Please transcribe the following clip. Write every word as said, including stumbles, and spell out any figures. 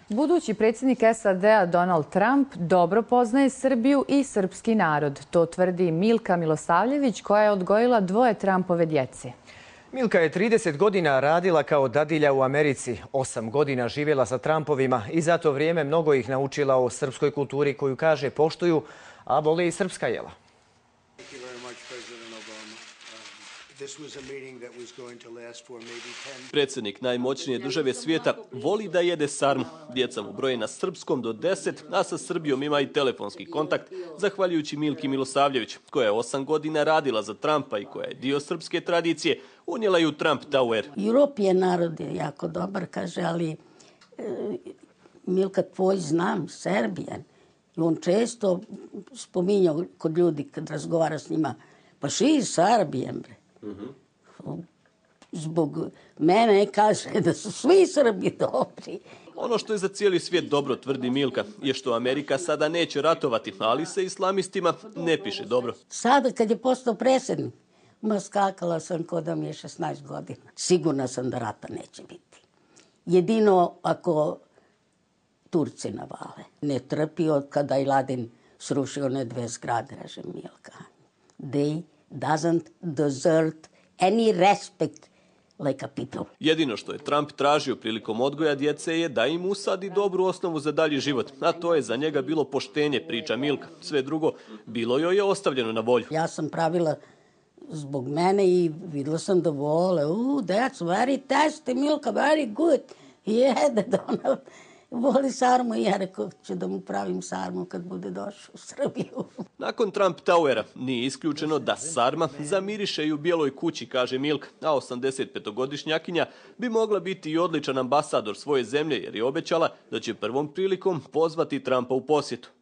Budući predsjednik S A D-a Donald Trump dobro poznaje Srbiju i srpski narod. To tvrdi Milka Milosavljević, koja je odgojila dvoje Trumpove djece. Milka je trideset godina radila kao dadilja u Americi, osam godina živjela sa Trumpovima i za to vrijeme mnogo ih naučila o srpskoj kulturi koju, kaže, poštuju, a vole i srpska jela. Predsjednik najmoćnije države svijeta voli da jede sarmu. Djeca mu broje na srpskom do deset, a sa Srbijom ima i telefonski kontakt, zahvaljujući Milki Milosavljević, koja je osam godina radila za Trumpa i koja je dio srpske tradicije, unijela ju Trump Tower. Europijan narod je jako dobar, kaže, ali e, Milka, tvoj znam, Serbijan. I on često spominjao kod ljudi kad razgovara s njima, pa ši Serbijan, bre. Mm-hmm. Zbog mene kaže da su svi Srbi dobri. Ono što je za cijeli svijet dobro, tvrdi Milka, je što Amerika sada neće ratovati, ali se islamistima ne piše dobro. Sada kad je postao predsjednik, ma skakala sam ko da mi je šesnaest godina. Sigurna sam da rata neće biti. Jedino ako Turci navale. Ne trpi od kada je Ladin srušio one dve zgrade, kaže Milka. They doesn't deserve any respect like a people. Jedino što je Trump tražio prilikom odgoja djece je da im usadi dobru osnovu za dalji život, a to je za njega bilo poštenje, priča Milka. Sve drugo bilo joj je ostavljeno na volju. Ja sam pravila zbog mene i vidjela sam da vole. Uh, that's very tasty, Milka, very good. Jede Donald. Voli sarmu i ja rekao ću da mu pravim sarmu kad bude došao u Srbiju. Nakon Trump Towera nije isključeno da sarma zamiriše i u Bijeloj kući, kaže Milka, a osamdesetpetogodišnjakinja bi mogla biti i odličan ambasador svoje zemlje jer je obećala da će prvom prilikom pozvati Trumpa u posjetu.